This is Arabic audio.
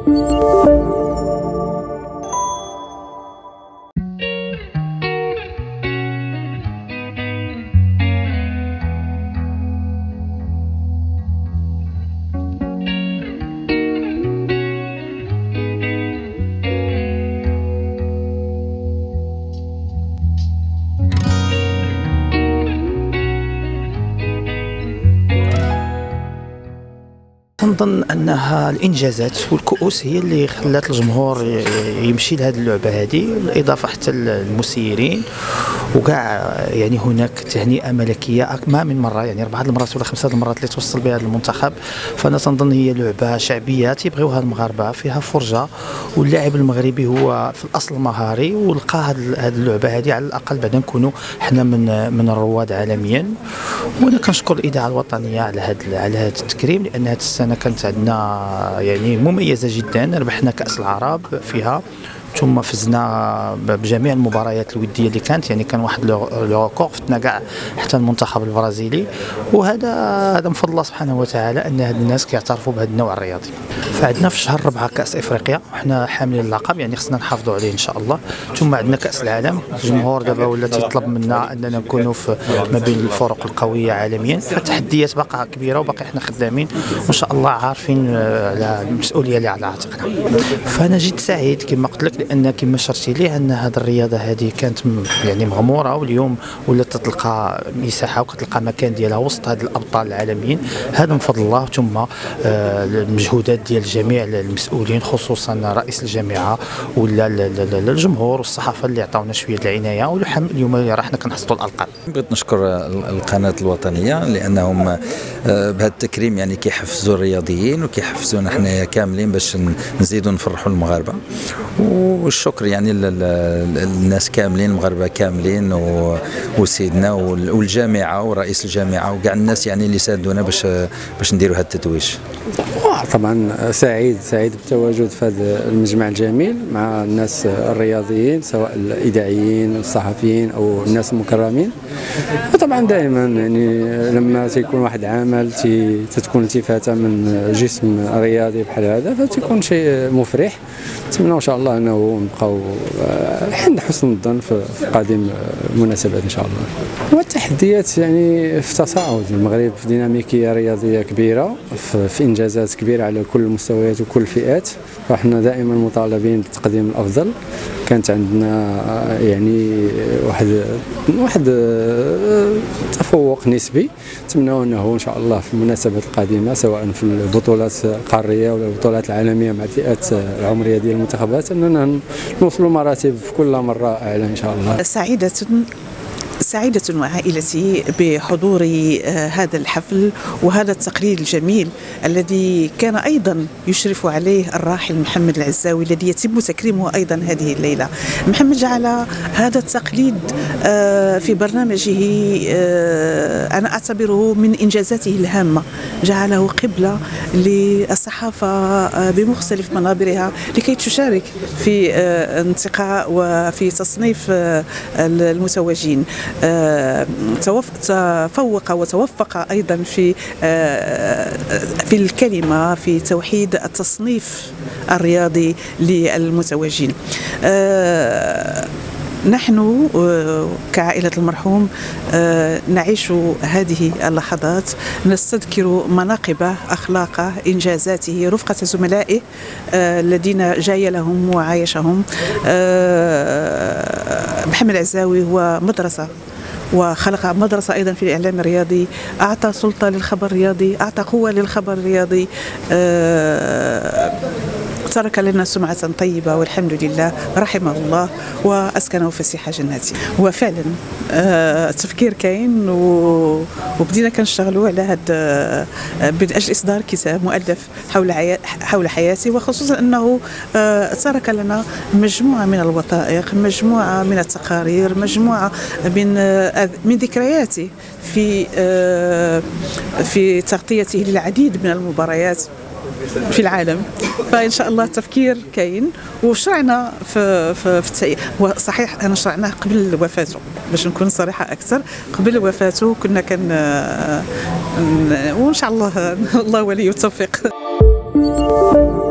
نظن انها الانجازات والكؤوس هي اللي خلات الجمهور يمشي لهذه اللعبه هذه، بالاضافه حتى المسيرين وكاع. يعني هناك تهنئه ملكيه ما من مره، يعني 4 المرات ولا 5 المرات اللي توصل بها المنتخب. فانا تنظن هي لعبه شعبيه تيبغيوها المغاربه، فيها فرجه، واللاعب المغربي هو في الاصل مهاري، ولقى هذه اللعبه هذه على الاقل بعد نكونوا حنا من الرواد عالميا. وانا كنشكر الاذاعه الوطنيه على هذا التكريم، لان هذه السنه كانت عندنا يعني مميزه جدا. ربحنا كاس العرب فيها، ثم فزنا بجميع المباريات الوديه اللي كانت، يعني كان واحد لو ريكورد فتنا كاع حتى المنتخب البرازيلي. وهذا من فضل الله سبحانه وتعالى ان هاد الناس كيعترفوا بهذا النوع الرياضي. فعندنا في شهر 4 كاس افريقيا، وحنا حاملين اللقب، يعني خصنا نحافظوا عليه ان شاء الله. ثم عندنا كاس العالم، الجمهور دابا ولا تيطلب منا اننا نكونوا ما بين الفرق القويه عالميا. فالتحديات باقا كبيره، وباقي احنا خدامين وان شاء الله عارفين على المسؤوليه اللي على عاتقنا. فانا جيت سعيد كما قلت لك، لان كما شرتي ليه ان هذه الرياضه هذه كانت يعني مغموره، واليوم ولات تلقى مساحه وكتلقى مكان ديالها وسط هاد الابطال العالميين. هذا من فضل الله، ثم المجهودات ديال جميع المسؤولين، خصوصا رئيس الجامعه ولا الجمهور والصحافه اللي عطاونا شويه العنايه. واليوم راه حنا كنحصدوا الالقاب. بغيت نشكر القناه الوطنيه لانهم بهذا التكريم يعني كيحفزوا الرياضيين وكيحفزونا حنايا كاملين باش نزيدوا نفرحوا المغاربه. والشكر يعني للناس كاملين، المغاربه كاملين، وسيدنا والجامعه ورئيس الجامعه وكاع الناس يعني اللي ساعدونا باش نديروا هذا التتويج. طبعا سعيد بالتواجد في هذا المجمع الجميل مع الناس الرياضيين، سواء الاذاعيين والصحفيين او الناس المكرمين. وطبعا دائما يعني لما تيكون واحد العمل تتكون التفاته من جسم رياضي بحال هذا، فتكون شيء مفرح. نتمنى ان شاء الله انه نبقاو عند حسن الظن في قادم المناسبات ان شاء الله. والتحديات يعني في تصاعد، المغرب في ديناميكيه رياضيه كبيره، في انجازات كبيره على كل المستويات وكل الفئات، فاحنا دائما مطالبين بتقديم الافضل. كانت عندنا يعني واحد تفوق نسبي، نتمنى انه ان شاء الله في المناسبات القادمه، سواء في البطولات القاريه ولا البطولات العالميه مع الفئات العمريه ديال المنتخبات، اننا نوصلوا مراتب في كل مره اعلى ان شاء الله. سعيدة وعائلتي بحضور هذا الحفل وهذا التقليد الجميل الذي كان أيضا يشرف عليه الراحل محمد العزاوي، الذي يتم تكريمه أيضا هذه الليلة. محمد جعل هذا التقليد في برنامجه أنا أعتبره من إنجازاته الهامة، جعله قبلة للصحافة بمختلف منابرها لكي تشارك في انتقاء وفي تصنيف المتوجين. تفوق وتوفق أيضا في الكلمة في توحيد التصنيف الرياضي للمتوجين. نحن كعائلة المرحوم نعيش هذه اللحظات، نستذكر مناقبه، أخلاقه، إنجازاته رفقة زملائه الذين جايلهم وعايشهم. محمد العزاوي هو مدرسة، وخلق مدرسة أيضا في الإعلام الرياضي، أعطى سلطة للخبر الرياضي، أعطى قوة للخبر الرياضي، ترك لنا سمعة طيبة والحمد لله، رحمه الله وأسكنه فسيح جناته. وفعلا التفكير كاين، وبدينا كنشتغلوا على هذا من أجل إصدار كتاب مؤلف حول حياته، وخصوصا أنه ترك لنا مجموعة من الوثائق، مجموعة من التقارير، مجموعة من ذكرياته في تغطيته للعديد من المباريات في العالم. فإن شاء الله التفكير كاين، وشرعنا في وصحيح أنا شرعناه قبل وفاته، باش نكون صريحة أكثر. قبل وفاته كنا وإن شاء الله الله ولي التوفيق.